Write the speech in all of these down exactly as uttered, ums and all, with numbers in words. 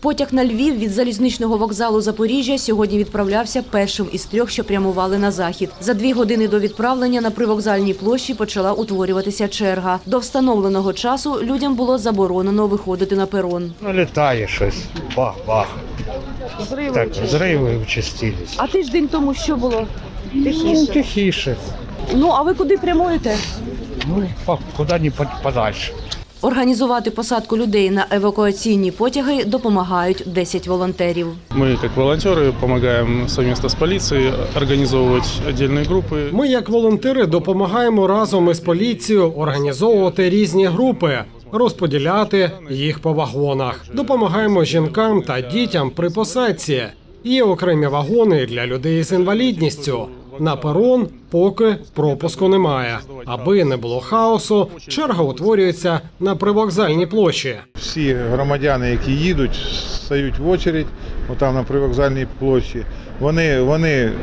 Потяг на Львів від залізничного вокзалу Запоріжжя сьогодні відправлявся першим із трьох, що прямували на захід. За дві години до відправлення на привокзальній площі почала утворюватися черга. До встановленого часу людям було заборонено виходити на перон. Ну, літає щось, бах-бах. Зриви Так, зриви вчастились. А тиждень тому що було? Ну, тихіше. Ну, а ви куди прямуєте? Ну, куди не подальше. Організувати посадку людей на евакуаційні потяги допомагають десять волонтерів. Ми, як волонтери, допомагаємо спільно з поліцією організовувати окремі групи. Ми, як волонтери, допомагаємо разом із поліцією організовувати різні групи, розподіляти їх по вагонах. Допомагаємо жінкам та дітям при посадці. Є окремі вагони для людей з інвалідністю. На перон поки пропуску немає. Аби не було хаосу, черга утворюється на привокзальній площі. Всі громадяни, які їдуть, стають в очередь, отам на привокзальній площі. Вони, вони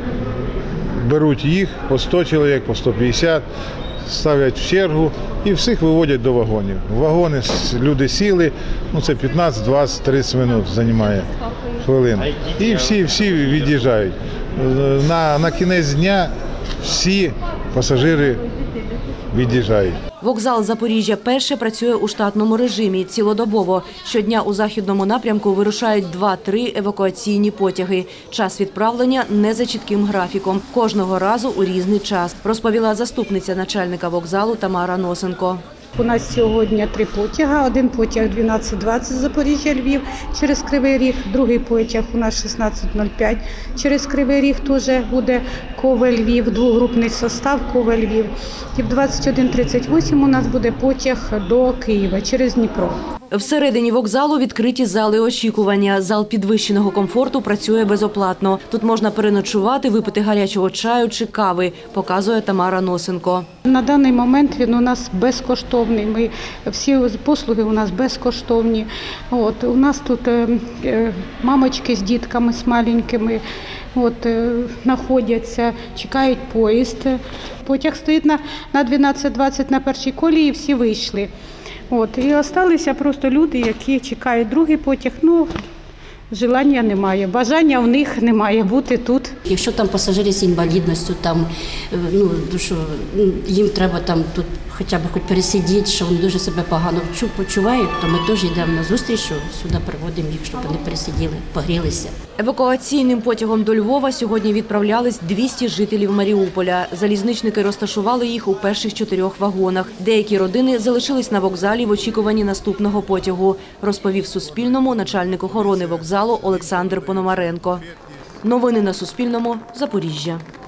беруть їх по сто чоловік, по сто п'ятдесят, ставлять в чергу і всіх виводять до вагонів. В вагони люди сіли, ну це п'ятнадцять, двадцять, тридцять минут займає хвилин. І всі, всі від'їжджають. На, на кінець дня всі пасажири від'їжджають. Вокзал Запоріжжя перше працює у штатному режимі цілодобово. Щодня у західному напрямку вирушають два-три евакуаційні потяги. Час відправлення не за чітким графіком. Кожного разу у різний час, розповіла заступниця начальника вокзалу Тамара Носенко. У нас сьогодні три потяги. Один потяг дванадцять двадцять Запоріжжя-Львів через Кривий Ріг, другий потяг у нас шістнадцять нуль п'ять через Кривий Ріг, теж буде Ковель-Львів, двогрупний состав Ковель-Львів. І в двадцять один тридцять вісім у нас буде потяг до Києва через Дніпро. Всередині вокзалу відкриті зали очікування. Зал підвищеного комфорту працює безоплатно. Тут можна переночувати, випити гарячого чаю чи кави, показує Тамара Носенко. На даний момент він у нас безкоштовний. Ми, всі послуги у нас безкоштовні. От, у нас тут е, е, мамочки з дітками, з маленькими, от, е, знаходяться, чекають поїзд. Потяг стоїть на, на дванадцять двадцять на першій колії, всі вийшли. От, і залишилися просто люди, які чекають другий потяг. Ну, бажання немає, бажання в них немає бути тут. Якщо там пасажири з інвалідністю, там, ну, що їм треба там тут хоча б хоч пересидіти, що вони дуже себе погано почувають, то ми теж йдемо на зустріч, що сюди приводимо їх, щоб вони пересиділи, погрілися. Евакуаційним потягом до Львова сьогодні відправлялись двісті жителів Маріуполя. Залізничники розташували їх у перших чотирьох вагонах. Деякі родини залишились на вокзалі в очікуванні наступного потягу, розповів Суспільному начальник охорони вокзалу Олександр Пономаренко. Новини на Суспільному. Запоріжжя.